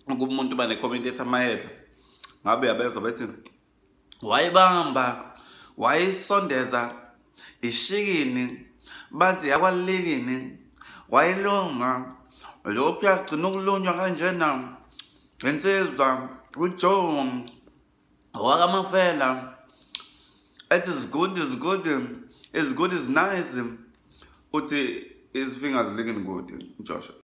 kumuntu bane comment ethi amayedla ngabe yabezwa bethi wayibamba wayisondeza ishikini bathi yakwalikini wayilunga lokhu yagcina ukulunywa kanjena insizwa uJoe wakamafela. It is good, is good, is good, is nice. Uthi his fingers looking good, Joshua.